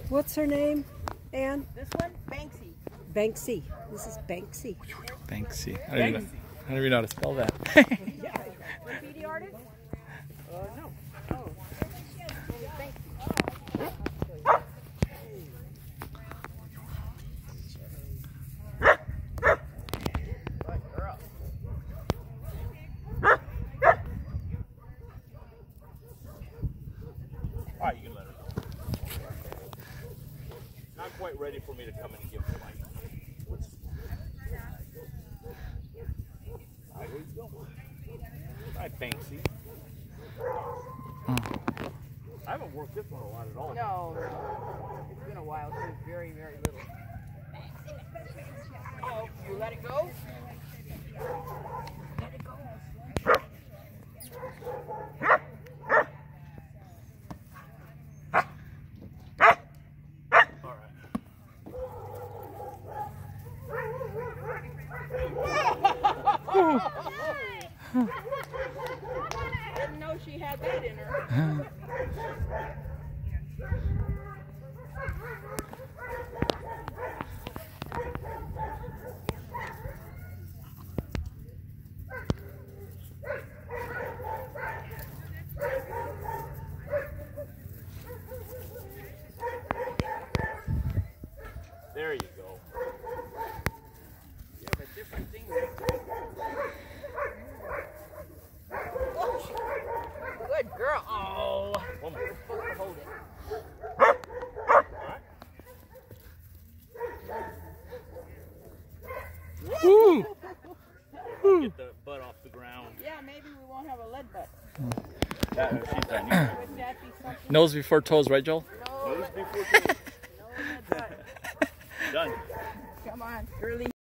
What's her name, Ann? This one, Banksy. Banksy. This is Banksy. Banksy. I don't even know how to spell that. Graffiti artist? No. Oh. Banksy. Alright, you can let her go. Not quite ready for me to come in and give her like. Alright, where you going? Alright, Banksy. I haven't worked this one a lot at all. No. It's been a while. She was very, very little. Oh, you let it go? Let it go. Didn't know she had that in her. There you go. You have a different thing there. Good girl. Oh. One more. You're supposed to hold it. Woo! Get the butt off the ground. Yeah, maybe we won't have a lead butt. She's done. Wouldn't that be something? Nose before toes, right, Joel? No, Nose before no lead butt. Done. Come on, girly.